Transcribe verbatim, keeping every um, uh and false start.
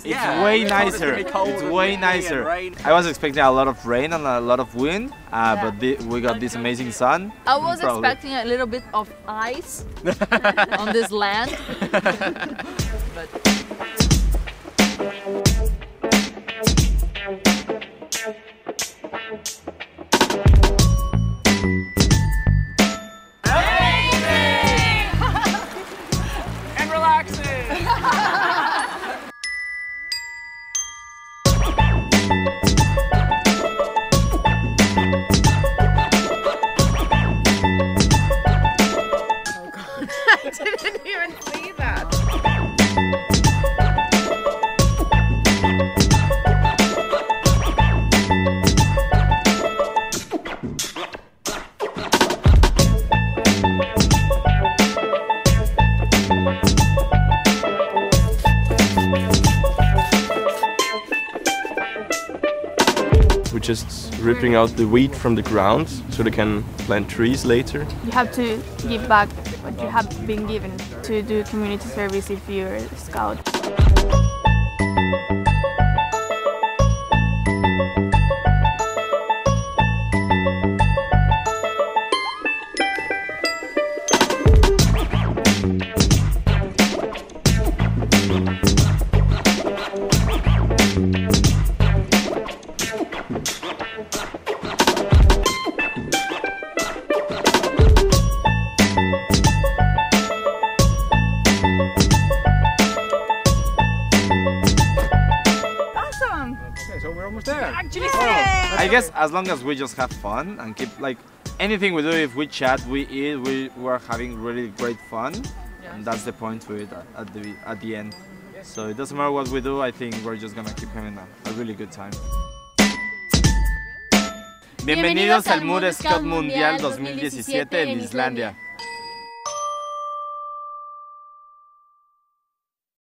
It's yeah, way it's nicer. It's, cold it's and way windy nicer. and rain. I was expecting a lot of rain and a lot of wind, uh, Yeah. but the, we got this amazing sun. I was Probably. expecting a little bit of ice on this land. But And relaxing. I didn't even see that. We're just ripping out the wheat from the ground so they can plant trees later. You have to give back what you have been given to do community service if you're a scout. Okay, so we're almost there. I guess as long as we just have fun and keep like anything we do, if we chat, we eat, we we're having really great fun, and that's the point to it at the at the end. So it doesn't matter what we do. I think we're just gonna keep having a, a really good time. Bienvenidos al Mood Scout Mundial dos mil diecisiete en Islandia.